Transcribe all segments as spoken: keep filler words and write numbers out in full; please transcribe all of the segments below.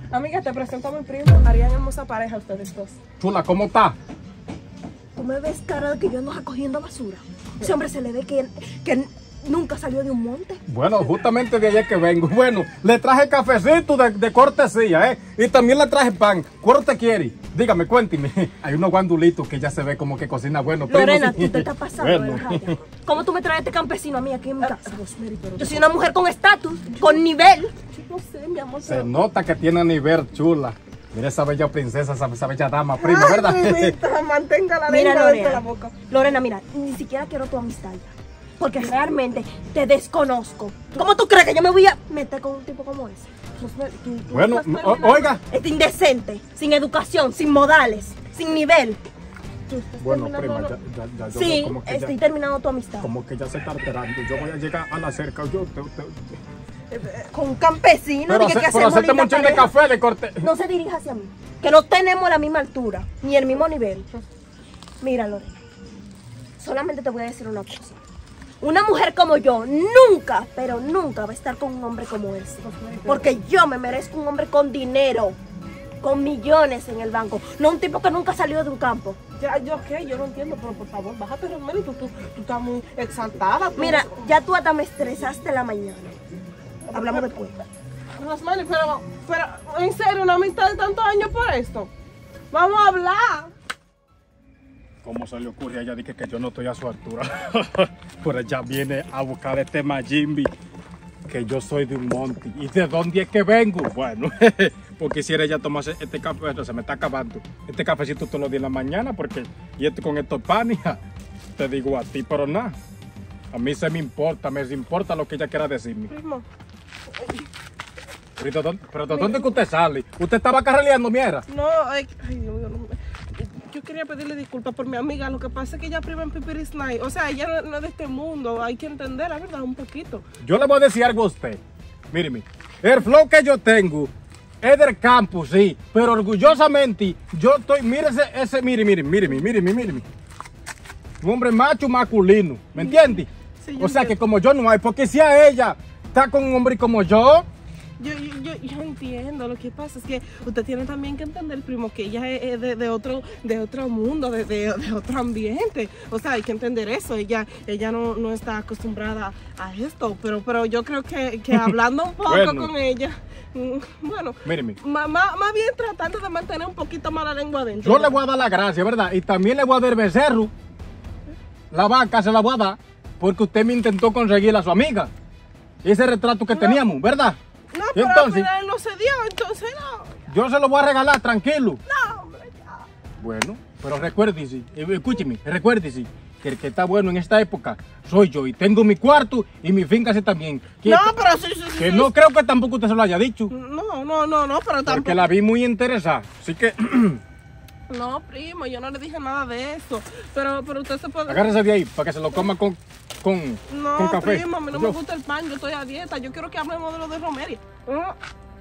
Amiga, te presento a mi primo. Harían hermosa pareja ustedes dos. Chula, ¿cómo está? ¿Tú me ves cara de que yo ando recogiendo basura? Ese hombre se le ve que, que nunca salió de un monte. Bueno, justamente de allá que vengo. Bueno, le traje cafecito de, de cortesía, ¿eh? Y también le traje pan. ¿Cuánto te quiere? Dígame, cuénteme. Hay unos guandulitos que ya se ve como que cocina bueno. Lorena, primo, tú te estás pasando bueno. de raya. ¿Cómo tú me traes este campesino a mí aquí en mi casa? Yo soy una mujer con estatus, con nivel. No sé, mi amor. Se nota que tiene nivel, chula. Mira esa bella princesa, esa, esa bella dama, prima, ¿verdad? Primita, mantenga la Mira, lengua dentro de la Lorena, boca. Lorena, mira, ni siquiera quiero tu amistad ya. Porque realmente te desconozco. ¿Cómo tú crees que yo me voy a meter con un tipo como ese? Rosmary, tú- tú Bueno, estás o- terminando- oiga. Este indecente, sin educación, sin modales, sin nivel. tú estás Bueno, terminando prima, lo- ya, ya, ya, yo Sí, veo como que estoy ya, terminando tu amistad. como que ya se está alterando. Yo voy a llegar a la cerca. Yo te, te- Con un campesino. pero dije hace- que pero hacemos hacerte linda mucho de pareja. café de corte. No se dirija hacia mí. Que no tenemos la misma altura, ni el mismo nivel. Mira, Lorena, solamente te voy a decir una cosa. Una mujer como yo nunca, pero nunca va a estar con un hombre como ese. Porque yo me merezco un hombre con dinero, con millones en el banco. No un tipo que nunca salió de un campo. Ya, yo qué, yo no entiendo, pero por favor, bájate, Rosmary, tú, tú, tú estás muy exaltada. tú- Mira, ya tú hasta me estresaste la mañana. Hablamos después. Rosmary, pero, pero, en serio, una amistad de tantos años por esto. Vamos a hablar. ¿Cómo se le ocurre a ella? Dije que yo no estoy a su altura. Por allá viene a buscar este Majimbi, que yo soy de un monte. ¿Y de dónde es que vengo? Bueno, porque quisiera ella tomarse este café, bueno, se me está acabando. Este cafecito todos los días en la mañana, porque, y esto con estos panes, te digo a ti, pero nada. A mí se me importa, me importa lo que ella quiera decirme. Primo, Pero ¿de dónde, pero ¿de dónde que usted sale? ¿Usted estaba carreleando, mierda? no, ay, ay, Dios mío, no. Yo quería pedirle disculpas por mi amiga. Lo que pasa es que ella prima en Pipiris Night. O sea, ella no, no es de este mundo. Hay que entender, la verdad, un poquito. Yo le voy a decir algo a usted. Míreme, el flow que yo tengo es del campo, sí, pero orgullosamente yo estoy, mírese ese, mire, mire, míreme, míreme, míreme. Un hombre macho masculino, ¿me entiende? Sí, yo O sea que entiendo. como yo no hay, porque si a ella está con un hombre como yo, Yo, yo, yo, yo entiendo. Lo que pasa es que usted tiene también que entender, primo, que ella es es de, de otro, de otro mundo, de, de, de otro ambiente. O sea, hay que entender eso. Ella, ella no, no está acostumbrada a esto. Pero, pero yo creo que, que hablando un poco Bueno. con ella, mm, bueno, míreme. más, más, más bien tratando de mantener un poquito más la lengua adentro. Yo le voy a dar la gracia, ¿verdad? Y también le voy a dar el becerro. La vaca se la voy a dar porque usted me intentó conseguir a su amiga. Ese retrato que teníamos, ¿verdad? No, Y pero entonces, al final no se dio, entonces no. yo se lo voy a regalar, tranquilo. No, hombre, ya. Bueno, pero recuérdese, eh, escúcheme, recuérdese que el que está bueno en esta época soy yo y tengo mi cuarto y mi finca así también. Que, No, pero sí, sí, sí. que sí. no creo que tampoco usted se lo haya dicho, No, no, no, no, pero tampoco. porque la vi muy interesada. Así que No, primo, yo no le dije nada de eso. Pero, pero usted se puede. agárrese de ahí para que se lo coma con, con, No, con café. primo, a mí no Yo- me gusta el pan, yo estoy a dieta. Yo quiero que hablemos de lo de Romeria. Ah.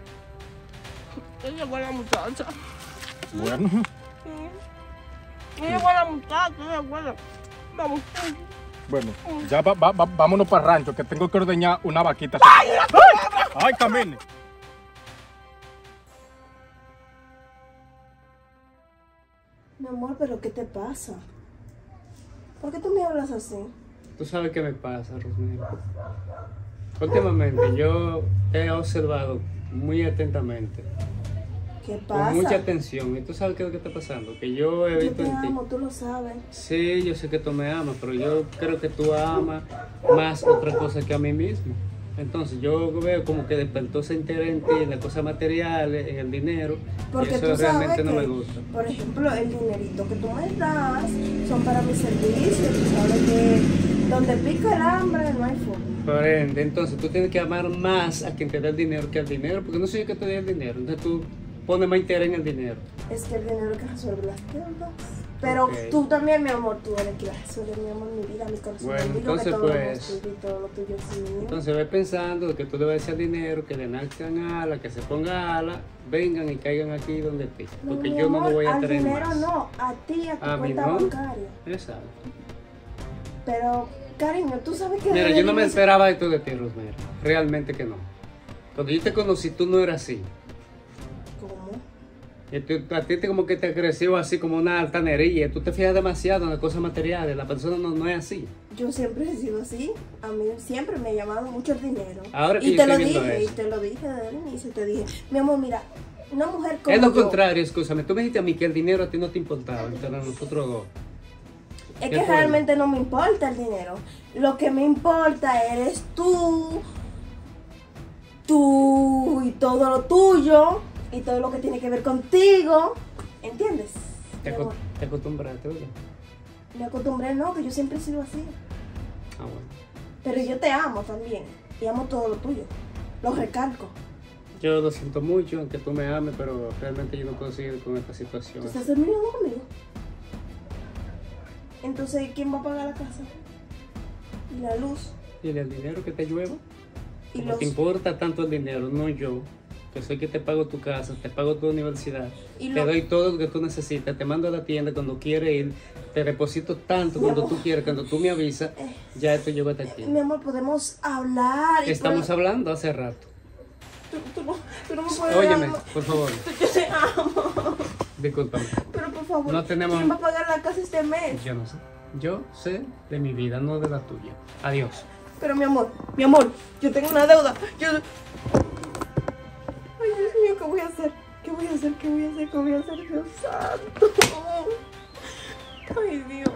Ella es buena muchacha. Bueno, Mm. Ella es buena muchacha, ella es buena. Vamos. bueno, ya va- va- va- vámonos para el rancho que tengo que ordeñar una vaquita. ¡Ay, la ¡Ay, camine! Mi amor, ¿pero qué te pasa? ¿Por qué tú me hablas así? Tú sabes qué me pasa, Rosmary. Últimamente yo he observado muy atentamente, ¿Qué con pasa? mucha atención. ¿Y tú sabes qué es lo que está pasando? Que yo he Yo visto te en ti. amo, tú lo sabes. Sí, yo sé que tú me amas, pero yo creo que tú amas más otra cosa que a mí mismo. Entonces yo veo como que despertó ese interés en ti, en las cosas materiales, en el dinero. Porque y eso tú sabes realmente que, no me gusta. por ejemplo, el dinerito que tú me das son para mi servicio. Tú sabes que donde pica el hambre no hay forma. Por ende, entonces tú tienes que amar más a quien te da el dinero que al dinero, porque no soy yo que te dé el dinero. Entonces tú pones más interés en el dinero. Es que el dinero que resuelve las deudas. Pero Ok. tú también, mi amor, tú eres quien resuelve, mi amor, mi vida, mi corazón. Bueno, Digo entonces, que todo pues, lo es tuyo y todo lo tuyo es mío. Entonces ve pensando que tú le vas a decir al dinero que le nazcan alas, que se ponga alas, vengan y caigan aquí donde ti. No, Porque mi yo no amor, lo voy a al traer dinero más. no, a ti, a tu A mí cuenta no. bancaria. Exacto. Pero, cariño, tú sabes que... Mira, yo no me desde- esperaba esto de ti, Rosmary. Realmente que no. Cuando yo te conocí, tú no eras así. ¿Cómo? Y tú- a ti te como que te creció así como una altanería. Tú te fijas demasiado en las cosas materiales. La persona no, no es así. Yo siempre he sido así. A mí siempre me ha llamado mucho el dinero. Ahora que y yo te lo estoy viendo dije, eso. y te lo dije desde el inicio. Te dije, mi amor, mira, una mujer como Es lo yo, contrario, escúchame. Tú me dijiste a mí que el dinero a ti no te importaba. Entre nosotros dos. Es ¿Qué que fue? realmente no me importa el dinero. Lo que me importa eres tú, tú y todo lo tuyo y todo lo que tiene que ver contigo. ¿Entiendes? Te, Mi aco- amor, te acostumbraste, ¿verdad? me acostumbré, no, que yo siempre he sido así. Ah, bueno. Pero yo te amo también. Y amo todo lo tuyo. Lo recalco. Yo lo siento mucho, aunque tú me ames, pero realmente yo no puedo seguir con esta situación. ¿Tú estás terminando conmigo? Entonces, ¿quién va a pagar la casa? Y la luz. ¿Y el dinero que te llueva? Y Como los... te importa tanto el dinero, no yo, que soy que te pago tu casa, te pago tu universidad, Y te lo- doy todo lo que tú necesitas, te mando a la tienda cuando quieres ir, te deposito tanto cuando tú quieres, cuando tú me avisas, ya esto llegó hasta aquí. Mi amor, podemos hablar. Y Estamos podemos- hablando hace rato. Tú, tú no, tú no me puedes Óyeme, dar- por favor, Yo te amo. discúlpame. Pero por favor, No tenemos- ¿quién va a pagar la casa este mes? Yo no sé. Yo sé de mi vida, no de la tuya. Adiós. Pero mi amor, mi amor, yo tengo una deuda. Yo... Ay, Dios mío, ¿qué voy a hacer? ¿Qué voy a hacer? ¿Qué voy a hacer? ¿Qué voy a hacer? Dios santo. Ay, Dios.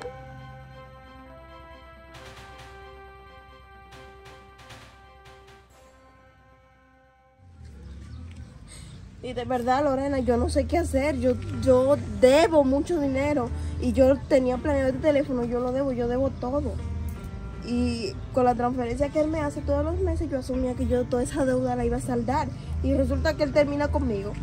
Y de verdad, Lorena, yo no sé qué hacer. Yo, yo debo mucho dinero. Y yo tenía planeado el teléfono, yo lo debo, yo debo todo. Y con la transferencia que él me hace todos los meses, yo asumía que yo toda esa deuda la iba a saldar. Y resulta que él termina conmigo.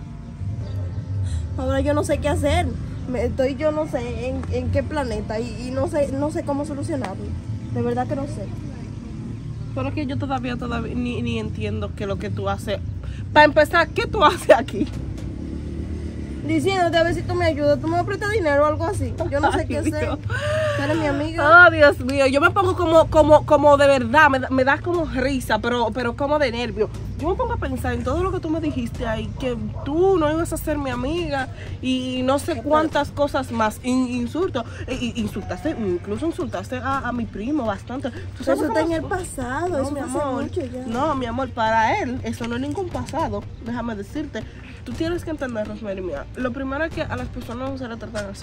Ahora yo no sé qué hacer. Me- estoy yo no sé en, en qué planeta y, y no sé no sé cómo solucionarlo. De verdad que no sé. Pero que yo todavía, todavía ni, ni entiendo qué es lo que tú haces. Para empezar, ¿qué tú haces aquí? Diciéndote a ver si tú me ayudas. Tú me vas a prestar dinero o algo así. Yo no sé Ay, qué hacer. Dios. Tú eres mi amiga. Oh, Dios mío, yo me pongo como, como, como de verdad, me, da- me da como risa, pero, pero como de nervio. Yo me pongo a pensar en todo lo que tú me dijiste ahí, que tú no ibas a ser mi amiga y no sé cuántas cosas más. In- insulto, eh, i- insultaste, incluso insultaste a, a mi primo bastante. ¿Tú sabes Eso está en cómo- el pasado. No, Eso mi fue hace amor, mucho ya. no, mi amor, para él eso no es ningún pasado, déjame decirte. Tú tienes que entender, Rosemary, mía, lo primero es que a las personas no se le tratan así.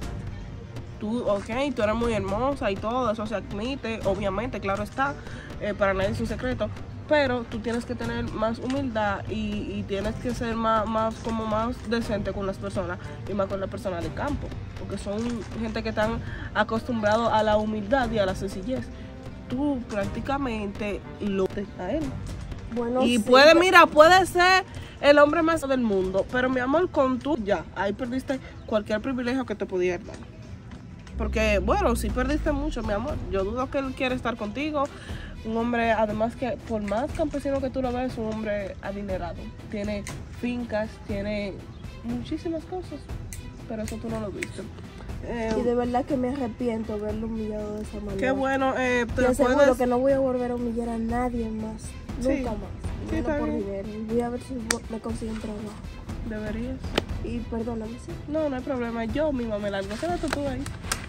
Tú, ok, tú eres muy hermosa y todo, eso se admite, obviamente, claro está, eh, para nadie es un secreto, pero tú tienes que tener más humildad y, y tienes que ser más, más, como más decente con las personas y más con las personas de campo, porque son gente que están acostumbrados a la humildad y a la sencillez. Tú prácticamente lo a él. Bueno, Y sí, puede, pero- mira, puede ser el hombre más del mundo, pero mi amor, con tú ya, ahí perdiste cualquier privilegio que te pudiera dar. Porque, bueno, sí perdiste mucho, mi amor. Yo dudo que él quiere estar contigo. Un hombre, además que por más campesino que tú lo veas, es un hombre adinerado. Tiene fincas, tiene muchísimas cosas, pero eso tú no lo viste. Eh, Y de verdad que me arrepiento verlo humillado de esa manera. qué bueno, eh, te Te aseguro puedes... que no voy a volver a humillar a nadie más. Sí. Nunca más. Sí, Menos está por bien. dinero. Y voy a ver si vo- me consigo un trabajo. Deberías. Y perdóname, sí. No, no hay problema. Yo misma me largo. Quédate tú ahí.